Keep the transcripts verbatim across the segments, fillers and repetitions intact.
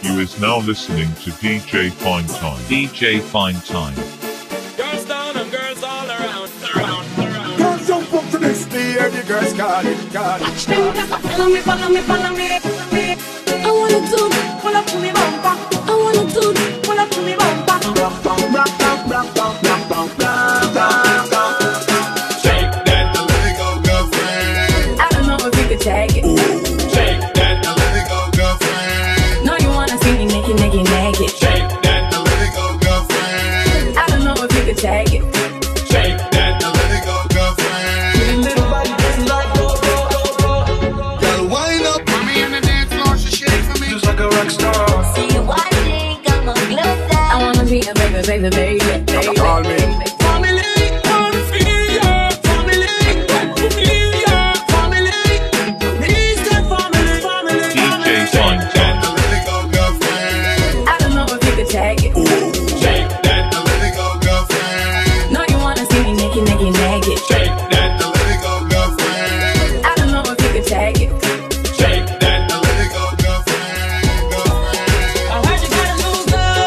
You is now listening to D J Fine Time. D J Fine Time. Girls down and girls all around, around, around. Girls jump up to this, the every girl's got it, got it. Watch them, just follow me, follow me, follow me, follow me. I wanna do that, pull up to me bumper. I wanna do that, pull up to me bumper. Rock, rock, rock, rock, rock, rock, rock, rock, rock, rock, rock. Shake that, the let it go, girlfriend. I don't know if you could take it. Shake that, the let it go, girlfriend. No, you wanna see me naked, naked, naked. Shake that, the let it go, girlfriend. I don't know if you could take it. Shake that, the let it go, girlfriend. Pretty little body just like go, go, go, go. Gotta wind up, Mommy on the dance floor, she shake for me. just like a rock star. See you watching, I'm a glow I wanna be a baby, baby, baby, baby. Call me. Family, wanna feel ya. Family, want to feel ya. Family, needs that family, family, D J Fine Time. the let it go, girlfriend. I don't know if you could take it. Shake that, the let it go, girlfriend. No, you wanna see me naked, naked, naked. Shake that, the let it go, girlfriend. I don't know if you could take it. Shake that, the let it go, girlfriend, girlfriend. I heard you got a new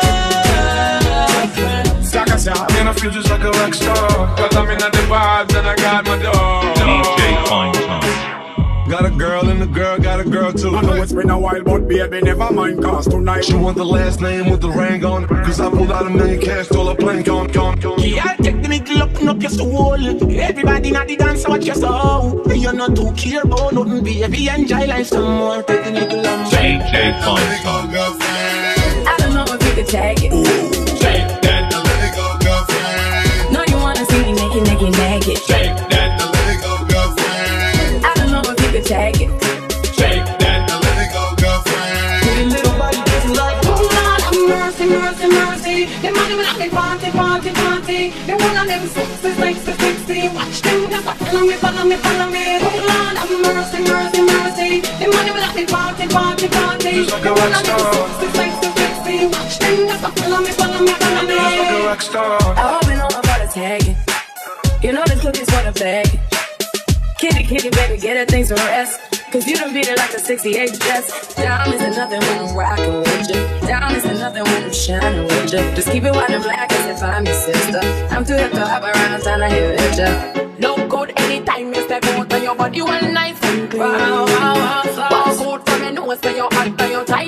girlfriend. Staka sa, man, I feel just like a rock star. Cause I'm in the vibes and I got my dog. D J Fine Time. Got a girl and the girl got a girl too. I know it's been a while, but baby, never mind, cause tonight She want the last name with the ring on it. Cause I pulled out a million cash, stole a plane, come, come, come. Yeah, I'll take the nigga up, up your soul. Everybody not the dance, watch your soul. You're not too care about nothing, baby. Enjoy life some more. Take the nigga long. D J Fine Time. Girlfriend. I don't know if you could take it. Shake that, the let it go, girlfriend. No, you wanna see me naked, naked, naked. Shake that, the let it go, girlfriend. I don't know if you could take it. Shake that, the let it go, girlfriend. pretty little body just like Oh Lord, have mercy, mercy, mercy. The money will be party, party, party. The one of them sixty, sixty, sixty. Watch them, just follow me, follow me, follow me. Oh Lord, have mercy, mercy, mercy. The money will be party, party, party. Just like The a one rock of them star. sixty, sixty, sixty. Watch them, just follow me, follow me, follow me. like a rock star. I hope you know about the tagging. You know the cookies for the bag. Kitty, kitty, baby, get her things to rest. Cause you done beat it like a sixty-eight dress. Diamonds and nothing when I'm rockin' with you. Diamonds and nothing when I'm shining with you. Just keep it white and black as if I'm your sister. I'm too hip to hop around, time to hit with ya. Look good anytime you step out on your body, well nice and clean. Wow, wow, wow, Walk out from your nose to your heart to your tight.